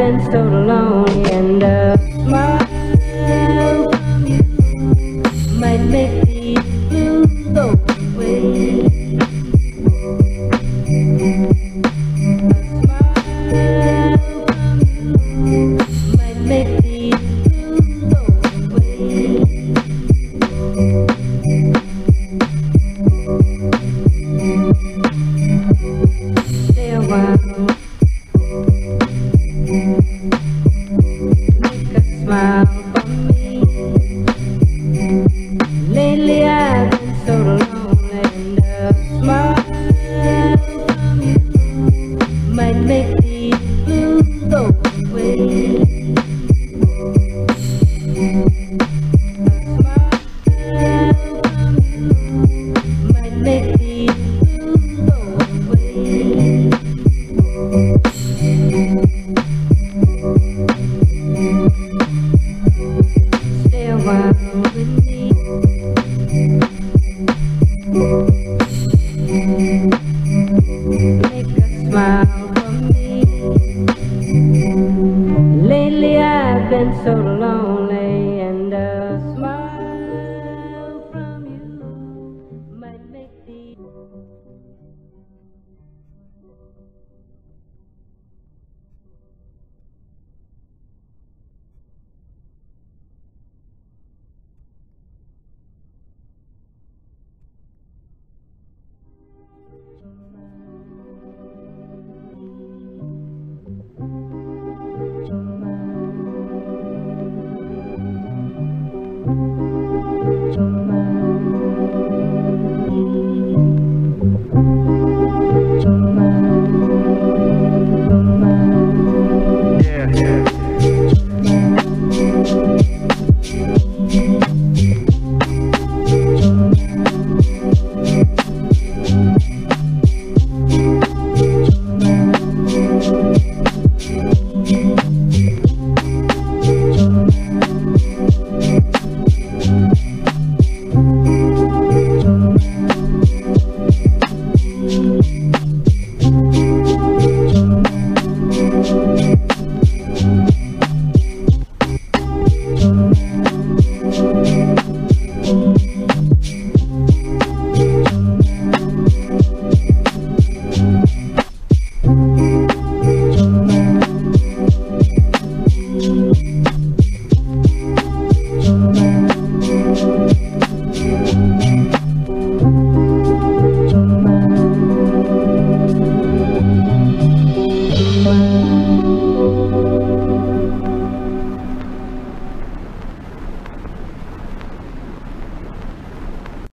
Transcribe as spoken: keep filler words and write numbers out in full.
been so lonely, and a smile from you might make these blues go away. A smile from you might make these blues go away. Stay a while. Make a smile for me. Lately I've been so lonely, and a smile from you might make these blues go.